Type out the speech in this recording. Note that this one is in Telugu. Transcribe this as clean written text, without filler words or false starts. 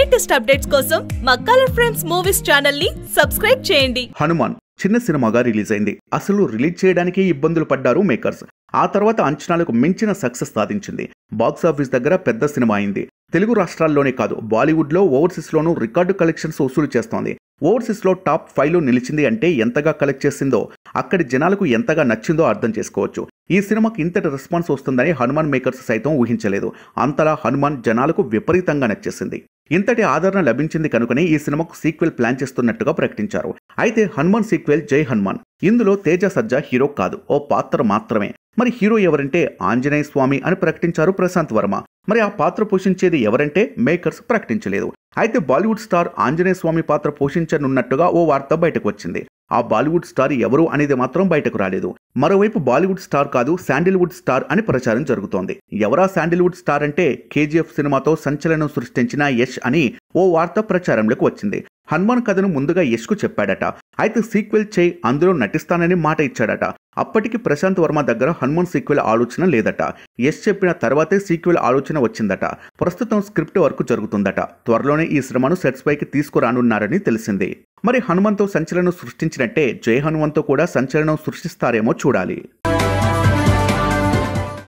లేటెస్ట్ అప్డేట్స్ కోసం మా కలర్ ఫ్రేమ్స్ మూవీస్ ఛానల్ ని సబ్స్క్రైబ్ చేయండి. హనుమాన్ చిన్న సినిమాగా రిలీజ్ అయింది. అసలు రిలీజ్ చేయడానికి ఇబ్బందులు పడ్డారు మేకర్స్. ఆ తర్వాత అంచనాలకు మించిన సక్సెస్ సాధించింది. బాక్స్ ఆఫీస్ దగ్గర పెద్ద సినిమా అయింది. తెలుగు రాష్ట్రాల్లోనే కాదు, బాలీవుడ్లో ఓవర్సీస్లోనూ రికార్డు కలెక్షన్స్ వసూలు చేస్తోంది. ఓవర్సీస్లో టాప్ 5లో నిలిచింది అంటే ఎంతగా కలెక్ట్ చేసిందో, అక్కడి జనాలకు ఎంతగా నచ్చిందో అర్థం చేసుకోవచ్చు. ఈ సినిమాకి ఇంతటి రెస్పాన్స్ వస్తుందని హనుమాన్ మేకర్స్ సైతం ఊహించలేదు. అంతలా హనుమాన్ జనాలకు విపరీతంగా నచ్చేసింది. ఇంతటి ఆదరణ లభించింది కనుకనే ఈ సినిమాకు సీక్వెల్ ప్లాన్ చేస్తున్నట్టుగా ప్రకటించారు. అయితే హనుమాన్ సీక్వెల్ జై హనుమాన్. ఇందులో తేజ సజ్జా హీరో కాదు, ఓ పాత్ర మాత్రమే. మరి హీరో ఎవరంటే ఆంజనేయ స్వామి అని ప్రకటించారు ప్రశాంత్ వర్మ. మరి ఆ పాత్ర పోషించేది ఎవరంటే మేకర్స్ ప్రకటించలేదు. అయితే బాలీవుడ్ స్టార్ ఆంజనేయ స్వామి పాత్ర పోషించనున్నట్టుగా ఓ వార్త బయటకు వచ్చింది. ఆ బాలీవుడ్ స్టార్ ఎవరు అనేది మాత్రం బయటకు రాలేదు. మరోవైపు బాలీవుడ్ స్టార్ కాదు, శాండిల్వుడ్ స్టార్ అని ప్రచారం జరుగుతోంది. ఎవరా శాండిల్వుడ్ స్టార్ అంటే కేజీఎఫ్ సినిమాతో సంచలనం సృష్టించిన యష్ అని ఓ వార్త ప్రచారంలోకి వచ్చింది. హనుమాన్ కథను ముందుగా యష్కు చెప్పాడట. అయితే సీక్వెల్ చేయి, అందులో నటిస్తానని మాట ఇచ్చాడట. అప్పటికి ప్రశాంత్ వర్మ దగ్గర హనుమాన్ సీక్వెల్ ఆలోచన లేదట. యష్ చెప్పిన తర్వాతే సీక్వెల్ ఆలోచన వచ్చిందట. ప్రస్తుతం స్క్రిప్ట్ వర్క్ జరుగుతుందట. త్వరలోనే ఈ సినిమాను సెట్స్ పైకి తీసుకురానున్నారని తెలిసింది. మరి హనుమాన్తో సంచలనం సృష్టించినట్టే జై హనుమాన్తో కూడా సంచలనం సృష్టిస్తారేమో చూడాలి.